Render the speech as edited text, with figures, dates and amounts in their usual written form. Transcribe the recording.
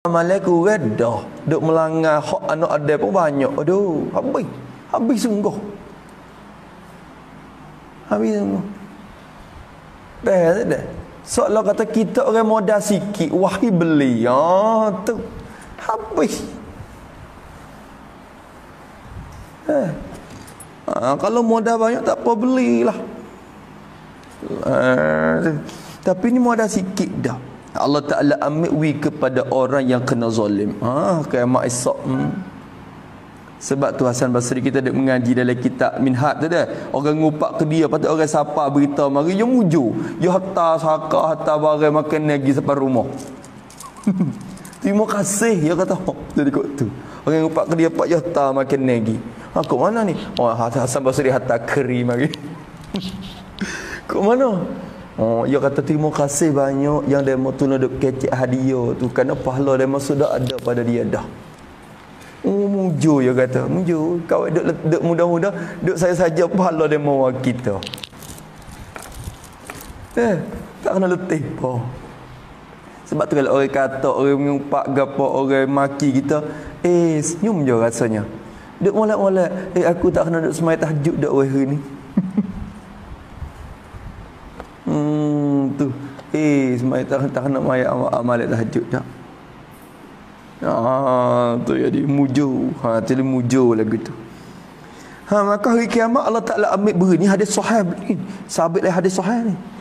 Malaiku redah duk melanggar hak anak ada pun banyak. Aduh, habis sungguh. Dah. Seolah kata kita orang modal sikit, wahai beli. Tu habis. Kalau modal banyak tak apa belilah. Tapi ni modal sikit dah. Allah Ta'ala ambil kepada orang yang kena zalim. Kiamat esok. Sebab tu Hasan Basri kita ada mengaji dalam kitab Minhaj tu dah. Orang ngupak ke dia, patut orang sapa berita mari dia muju. Dia hantar saka, hantar barang makan lagi sampai rumah. Terima kasih dia kata. Jadi kok tu. Orang ngupak ke dia pak dia hantar makan lagi. Kok mana ni? Hasan Basri hantar keri mari. Kok mana? Dia kata terima kasih banyak yang demo tu nak kecek hadiah tu kerana pahala demo sudah ada pada dia dah. Mujo dia kata, mujo. Kau duk mudah-mudah duk saya saja pahala demo kita. Tak kena letih apa. Sebab tu kalau orang kata orang mengumpat gapo orang maki kita, senyum je rasanya. Duk molek-molek, aku tak kena duk semai tahajud dak weh ni. Tu semai tak nak mai amal tahajud dak. Tu jadi muju. Jadi muju lagu tu. Maka hari kiamat Allah Taala ambil beri ni hadis sahih ni. Sabit lah hadis sahih ni.